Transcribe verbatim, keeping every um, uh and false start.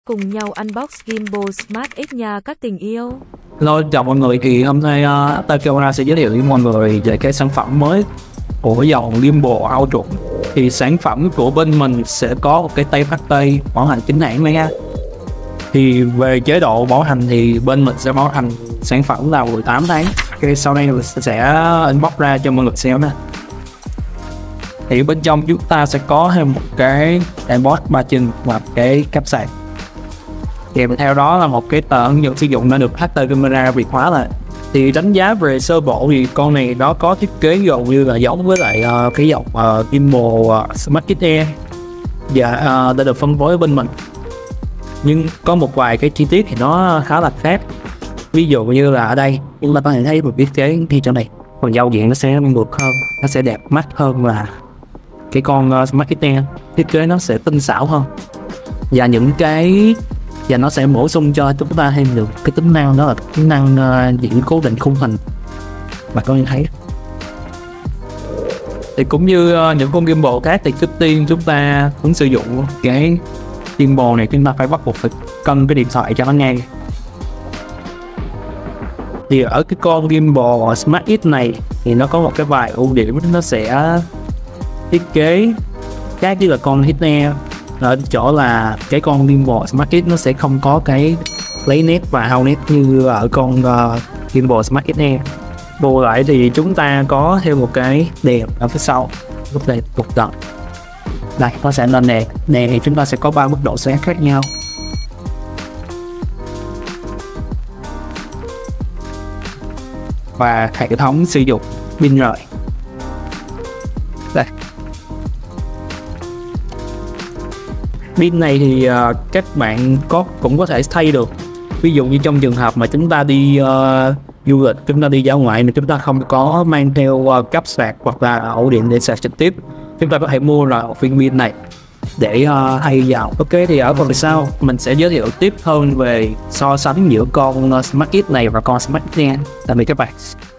Cùng nhau unbox Gimbal Smart X nha các tình yêu. Hello, chào mọi người, thì hôm nay uh, Tay Camera sẽ giới thiệu với mọi người về cái sản phẩm mới của dòng Gimbal Ultra. Thì sản phẩm của bên mình sẽ có một cái tay bắt tay bảo hành chính hãng này nha. Thì về chế độ bảo hành thì bên mình sẽ bảo hành sản phẩm là mười tám tháng. Okay, sau đây mình sẽ unbox ra cho mọi người xem nè. Thì bên trong chúng ta sẽ có thêm một cái airbot ba chân và cái cáp sạc. Kèm theo đó là một cái tờ hướng dẫn sử dụng đã được Tay Camera Việt hóa lại. Thì đánh giá về sơ bộ thì con này nó có thiết kế gần như là giống với lại uh, cái dòng uh, Gimbal uh, Smart X Air và uh, đã được phân phối bên mình. Nhưng có một vài cái chi tiết thì nó khá là khác. Ví dụ như là ở đây chúng ta có thể thấy một thiết kế khi chỗ này phần giao diện nó sẽ ngược hơn, nó sẽ đẹp mắt hơn là cái con uh, Smart X Air. Thiết kế nó sẽ tinh xảo hơn và những cái và nó sẽ bổ sung cho chúng ta thêm được cái tính năng, đó là tính năng uh, diễn cố định khung hình mà các bạn thấy. Thì cũng như uh, những con gimbal khác thì trước tiên chúng ta muốn sử dụng cái gimbal này chúng ta phải bắt buộc phải cân cái điện thoại cho nó ngang. Thì ở cái con gimbal Smart X này thì nó có một cái vài ưu điểm, nó sẽ thiết kế khác với là con X Air ở chỗ là cái con Gimbal Smart X nó sẽ không có cái lấy nét và hao nét như ở con uh, Gimbal Smart X Air. Bù lại thì chúng ta có thêm một cái đèn ở phía sau, lúc này tục tận đây nó sẽ lên đèn. Đèn thì chúng ta sẽ có ba mức độ sáng khác nhau. Và hệ thống sử dụng pin rời đây. Pin này thì uh, các bạn có cũng có thể thay được. Ví dụ như trong trường hợp mà chúng ta đi uh, du lịch, chúng ta đi dã ngoại mà chúng ta không có mang theo uh, cáp sạc hoặc là ổ điện để sạc trực tiếp, chúng ta có thể mua lại một viên pin này để uh, thay vào. Ok, thì ở phần sau mình sẽ giới thiệu tiếp hơn về so sánh giữa con uh, Smart X này và con Smart X Air. Tạm biệt các bạn.